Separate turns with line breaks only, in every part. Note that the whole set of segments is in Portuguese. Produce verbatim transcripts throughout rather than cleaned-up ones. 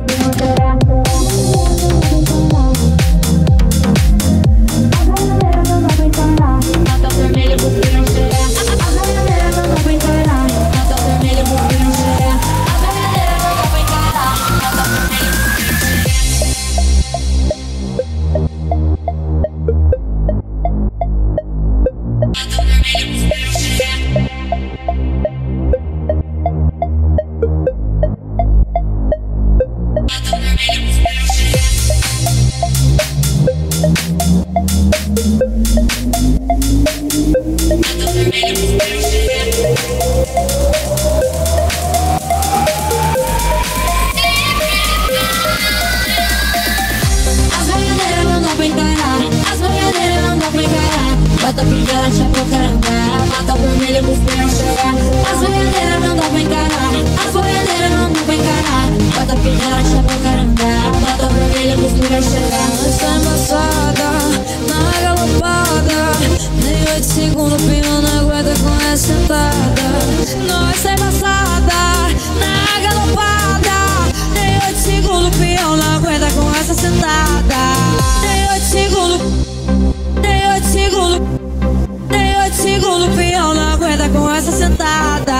Bota pingante pro caramba, mata o vermelho pros pião chegar. As boiadeiras não dá pra encarar, as boiadeiras não dá pra encarar. Bota pingante pro caramba, mata o vermelho pros pião chegar.
Nós tá embaçada, na galopada, nem oito segundos o pião não aguenta com essa sentada. Nós tá embaçada, na galopada, nem oito segundos o pião não aguenta com essa sentada. Nem oito segundos. Segundo, tem oito segundos, o peão não aguenta com essa sentada.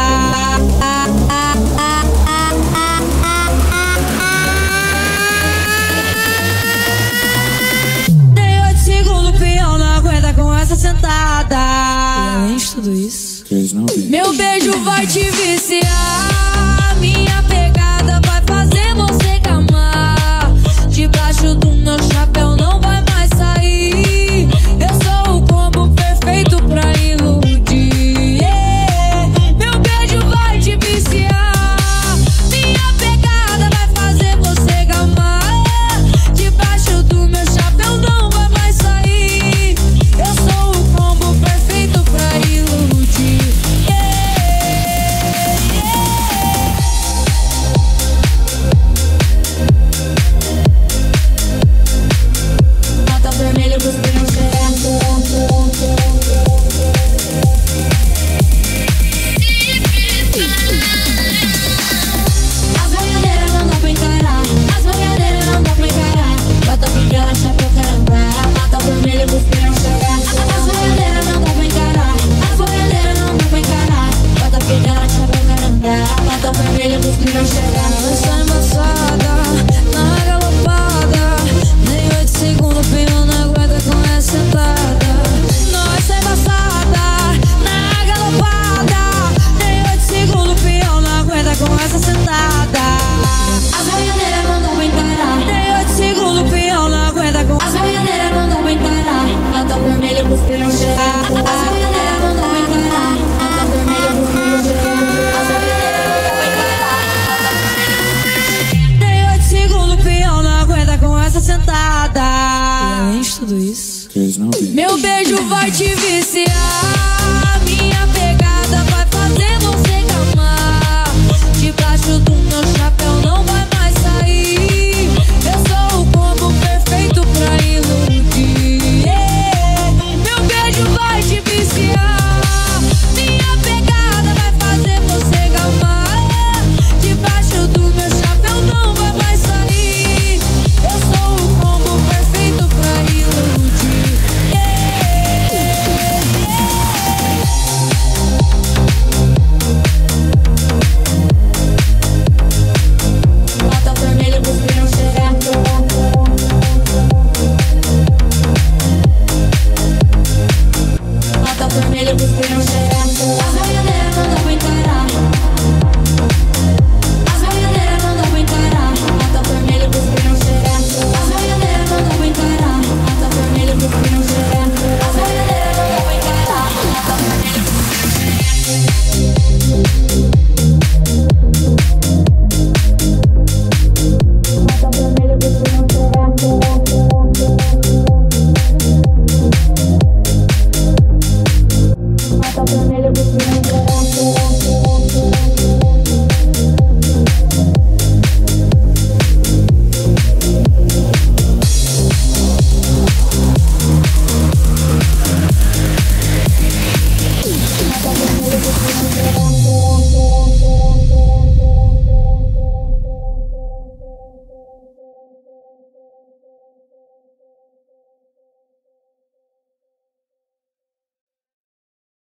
Tem oito segundos, o peão não aguenta com essa sentada. E além de tudo isso, meu beijo vai te viciar. Minha pegada vai fazer você gamar. Debaixo do meu chapéu não vai mais sair. Eu sou o combo perfeito pra iludir, yeah. Meu beijo vai te viciar. Minha pegada vai fazer você gamar. Debaixo do meu chapéu não vai mais sair. Eu sou o combo perfeito pra iludir, yeah, yeah.
Bota o vermelho pros pião chegar. As boiadeiras não dá pra encarar, as boiadeiras não dá pra encarar. Bota pingante pro caramba, mata o vermelho pros pião chegar. As boiadeiras não dá pra encarar, as boiadeiras não dá pra encarar. Bota pingante pro caramba, mata o vermelho pros pião chegar.
Nós tá embaçada, na galopada, nem oito segundos o pião não aguenta com essa sentada. Nós tá embaçada, na galopada, nem oito segundos o pião não aguenta com essa sentada.
As boiadeiras não dá pra encarar,
Nem oito segundos o peão não aguenta com.
as boiadeiras não dá pra encarar. Bota o vermelho pros pião chegar. As boiadeiras não dá pra encarar, bota o vermelho pros pião chegar. As boiadeiras não dá pra encarar.
Nem oito segundos o peão não aguenta com essa sentada. E além de tudo isso,
Cause no
meu beijo vai te viciar.